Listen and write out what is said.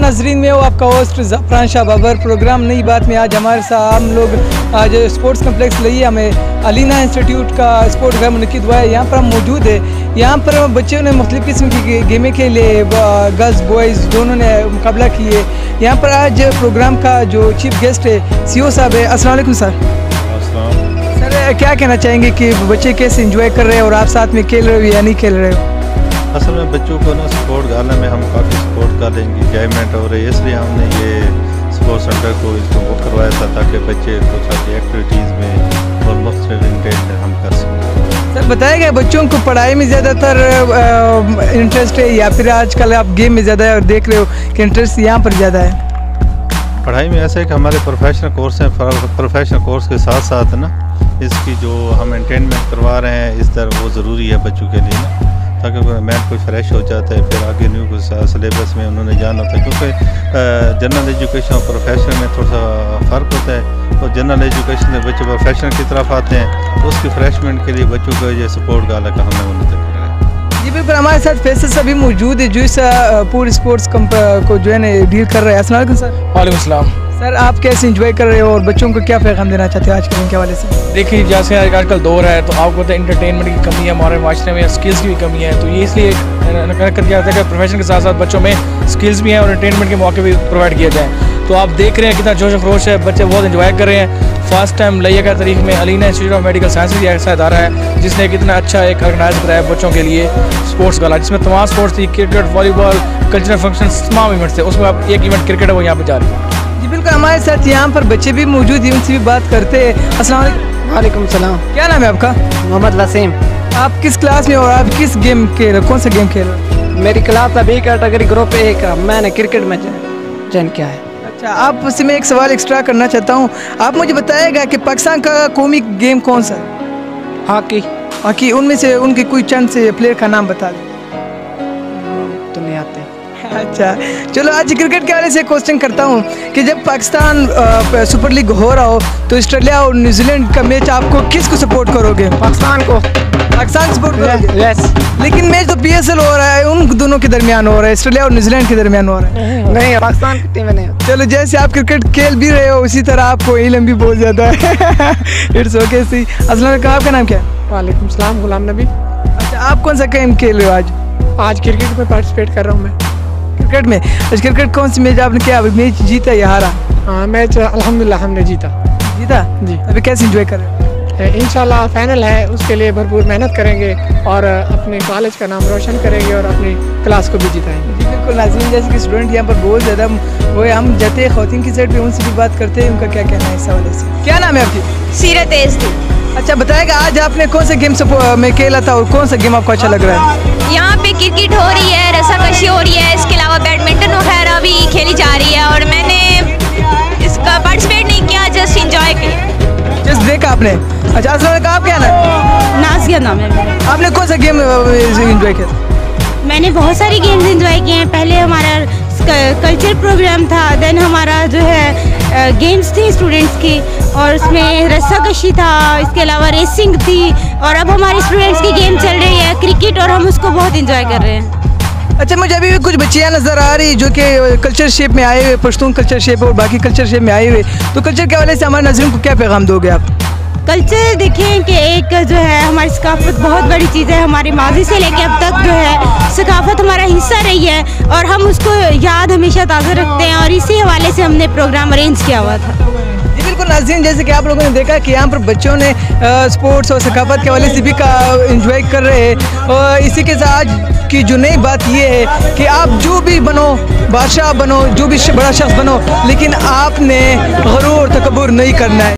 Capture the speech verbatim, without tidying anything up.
नाजरीन, में वो आपका होस्ट ज़फ़रान शाह बाबर। प्रोग्राम नई बात में आज हमारे साथ हम लोग आज स्पोर्ट्स कम्प्लेक्स लिए हमें अलीना इंस्टीट्यूट का स्पोर्ट घर मुनक़िद हुआ है। यहाँ पर हम मौजूद है। यहाँ पर बच्चों ने मुख्तलिफ़ किस्म की गेमें खेले, गर्ल्स बॉयज़ दोनों ने मुकाबला किए। यहाँ पर आज प्रोग्राम का जो चीफ गेस्ट है सी ओ साहब है। अस्सलाम वालेकुम सर। सर क्या कहना चाहेंगे कि बच्चे कैसे इंजॉय कर रहे हैं और आप साथ में खेल रहे हो या नहीं खेल रहे हो? असल में बच्चों को ना स्पोर्ट गाना में हम काफ़ी सपोर्ट कर देंगे, इंजॉयमेंट हो रही है, इसलिए हमने ये स्पोर्ट्स सेंटर को इसको बुक करवाया था ताकि बच्चे कुछ सारी एक्टिविटीज़ में और मुख्तलिफ इंटरेस्ट हम कर सकें। सर बताया गया बच्चों को पढ़ाई में ज़्यादातर इंटरेस्ट है या फिर आजकल आप गेम में ज़्यादा है और देख रहे हो कि इंटरेस्ट यहाँ पर ज़्यादा है? पढ़ाई में ऐसा है कि हमारे प्रोफेशनल कोर्स हैं, प्रोफेशनल कोर्स के साथ साथ ना इसकी जो हम एंटरटेनमेंट करवा रहे हैं इस तरह वो ज़रूरी है बच्चों के लिए ना, ताकि मैथ कोई फ्रेश हो जाता है, फिर आगे न्यू कुछ सिलेबस में उन्होंने जाना होता है। क्योंकि जनरल एजुकेशन और प्रोफेशनल में थोड़ा सा फ़र्क होता है, और जनरल एजुकेशन में बच्चे प्रोफेशनल की तरफ आते हैं तो उसकी फ्रेशमेंट के लिए बच्चों को ये सपोर्ट गाला का हमने उन्हें जी बिल्कुल। हमारे साथ फैसल सभी मौजूद है जो इस पूरी स्पोर्ट्स को जो है ना डील कर रहे हैं। अस्सलाम वालेकुम सर। वालेकुम सलाम। सर आप कैसे एंजॉय कर रहे हो और बच्चों को क्या पैगाम देना चाहते हो आज के दिन के हवाले से? देखिए जैसे आजकल दौर है तो आपको तो इंटरटेनमेंट की कमी है, हमारे माशरे में स्किल्स की भी कमी है, तो ये इसलिए कर दिया जाता है कि प्रोफेशन के साथ साथ बच्चों में स्किल्स भी हैं और एंटरटेनमेंट के मौके भी प्रोवाइड किए जाएँ। तो आप देख रहे हैं कितना जोश खरोश है, बच्चे बहुत एंजॉय कर रहे हैं। फर्स्ट टाइम लिया तारीख में Alina institute of medical sciences ऐसा इदारा है जिसने कितना अच्छा एक ऑर्गेनाइज कराया बच्चों के लिए स्पोर्ट्स गाला, जिसमें तमाम स्पोर्ट्स थी, क्रिकेट, वॉलीबॉल, कल्चरल फंक्शन, तमाम इवेंट्स थे। उसमें आप एक इवेंट क्रिकेट है वो यहाँ पर जा रही है। जी बिल्कुल। हमारे साथ यहाँ पर बच्चे भी मौजूद हैं, उनसे भी बात करते हैं। अस्सलाम वालेकुम। वालेकुम सलाम। क्या नाम है आपका? मोहम्मद वसीम। आप किस क्लास में और आप किस गेम खेल कौन सा गेम खेल रहे हो? मेरी क्लास अभी कैटेगरी ग्रुप एक का, मैंने क्रिकेट में ज्वाइन किया है। अच्छा, आपसे मैं एक सवाल एक्स्ट्रा करना चाहता हूँ। आप मुझे बताएगा कि पाकिस्तान का कौमी गेम कौन सा है? हॉकी। हॉकी। उनमें से उनके कोई चंद से प्लेयर का नाम बता दें। तो नहीं आते। अच्छा चलो, आज क्रिकेट के वाले से क्वेश्चन करता हूँ कि जब पाकिस्तान सुपर लीग हो रहा हो तो ऑस्ट्रेलिया और न्यूजीलैंड का मैच आपको किसको सपोर्ट करोगे? पाकिस्तान को। पाकिस्तान सपोर्ट करोगे? यस। लेकिन मैच तो पी एस एल हो रहा है, उन दोनों के दरमियान हो रहा है, ऑस्ट्रेलिया और न्यूजीलैंड के दरमियान हो रहा है। नहीं, पाकिस्तान की टीम नहीं। चलो, जैसे आप क्रिकेट खेल भी रहे हो उसी तरह आपको इल्म भी बहुत ज़्यादा है। It's okay see. अस्सलाम वालेकुम। आपका नाम क्या है? वालेकुम सलाम, गुलाम नबी। अच्छा, आप कौन सा गेम खेल रहे हो आज? आज क्रिकेट में पार्टिसिपेट कर रहा हूँ मैं। क्रिकेट में? आज क्रिकेट कौन सी मैच आपने क्या मैच जीता या हारा? हाँ, मैच अल्हम्दुलिल्लाह हमने जीता। जीता जी। अभी कैसे एंजॉय कर रहे हो? इंशाल्लाह फाइनल है, उसके लिए भरपूर मेहनत करेंगे और अपने कॉलेज का नाम रोशन करेंगे और अपनी क्लास को भी जिताएंगे। जी बिल्कुल। नाज़रीन, जैसे कि स्टूडेंट यहाँ पर बहुत ज़्यादा वो हम जाते हैं खौतीन की साइड पे, उनसे भी बात करते हैं उनका क्या कहना है इस हवाले से। क्या नाम है आपकी? सीरत एज़दी। अच्छा बताएगा आज आपने कौन सा गेम में खेला था और कौन सा गेम आपको अच्छा लग रहा है? यहाँ पे क्रिकेट हो रही है, रस्साकशी हो रही है, इसके अलावा बैडमिंटन वगैरह भी खेली जा रही है और मैंने इसका पार्टिसिपेट नहीं किया, जस्ट इंजॉय किया। जस्ट देखा आपने? अच्छा, अस्सलाम, आप क्या नाम? नाज़िया नाम है मेरा। आपने कौन सा गेम एंजॉय किया? मैंने बहुत सारी गेम्स एंजॉय किए हैं। पहले हमारा कल्चर प्रोग्राम था, देन हमारा जो है गेम्स थी स्टूडेंट्स की और उसमें रस्साकशी था, इसके अलावा रेसिंग थी और अब हमारे स्टूडेंट्स की गेम चल रही है क्रिकेट और हम उसको बहुत एंजॉय कर रहे हैं। अच्छा, मुझे अभी भी कुछ बच्चियाँ नज़र आ रही जो कि कल्चर शेप में आए हुए, पश्तून कल्चर शेप और बाकी कल्चर शेप में आए हुए, तो कल्चर के हवाले से हमारे नाज़रीन को क्या पैगाम दोगे आप? कल्चर देखें कि एक जो है हमारी सकाफत बहुत बड़ी चीज़ है, हमारे माजी से लेकर अब तक जो है सकाफत हमारा हिस्सा रही है और हम उसको याद हमेशा ताज़ा रखते हैं और इसी हवाले से हमने प्रोग्राम अरेंज किया हुआ था। जी बिल्कुल। नाज़रीन, जैसे कि आप लोगों ने देखा कि यहाँ पर बच्चों ने स्पोर्ट्स और सकाफत के हवाले से भी का एंजॉय कर रहे हैं और इसी के साथ आज की जो नई बात ये है कि आप जो भी बनो, बादशाह बनो, जो भी बड़ा शख्स बनो, लेकिन आपने गरूर तकब्बुर नहीं करना है।